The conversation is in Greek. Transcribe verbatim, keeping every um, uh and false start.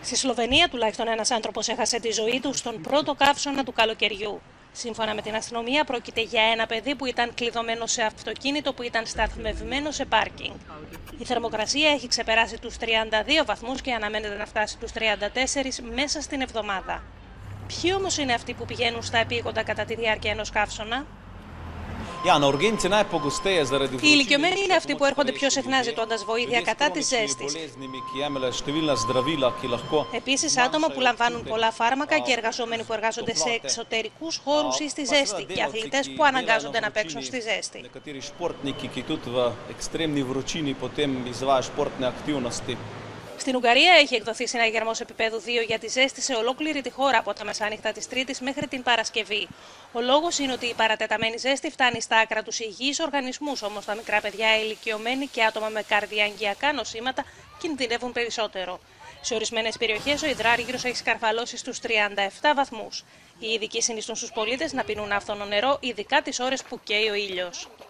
Στη Σλοβενία, τουλάχιστον ένας άνθρωπος έχασε τη ζωή του στον πρώτο καύσωνα του καλοκαιριού. Σύμφωνα με την αστυνομία, πρόκειται για ένα παιδί που ήταν κλειδωμένο σε αυτοκίνητο που ήταν σταθμευμένο σε πάρκινγκ. Η θερμοκρασία έχει ξεπεράσει τους τριάντα δύο βαθμούς και αναμένεται να φτάσει τους τριάντα τέσσερις μέσα στην εβδομάδα. Ποιοι όμως είναι αυτοί που πηγαίνουν στα επίγοντα κατά τη διάρκεια ενός καύσωνα? Οι ηλικιωμένοι είναι αυτοί που έρχονται πιο συχνά ζητώντας βοήθεια κατά της ζέστης. Επίσης, άτομα που λαμβάνουν πολλά φάρμακα και εργαζόμενοι που εργάζονται σε εξωτερικούς χώρους ή στη ζέστη και αθλητές που αναγκάζονται να παίξουν στη ζέστη. Στην Ουγγαρία έχει εκδοθεί συναγερμός επίπεδου δύο για τη ζέστη σε ολόκληρη τη χώρα από τα μεσάνυχτα της Τρίτης μέχρι την Παρασκευή. Ο λόγος είναι ότι η παρατεταμένη ζέστη φτάνει στα άκρα τους υγιείς οργανισμούς, όμως τα μικρά παιδιά, ηλικιωμένοι και άτομα με καρδιαγγειακά νοσήματα κινδυνεύουν περισσότερο. Σε ορισμένες περιοχές ο υδράργυρος έχει σκαρφαλώσει στους τριάντα επτά βαθμούς. Οι ειδικοί συνιστούν στους πολίτες να πίνουν άφθονο νερό, ειδικά τις ώρες που καίει ο ήλιος.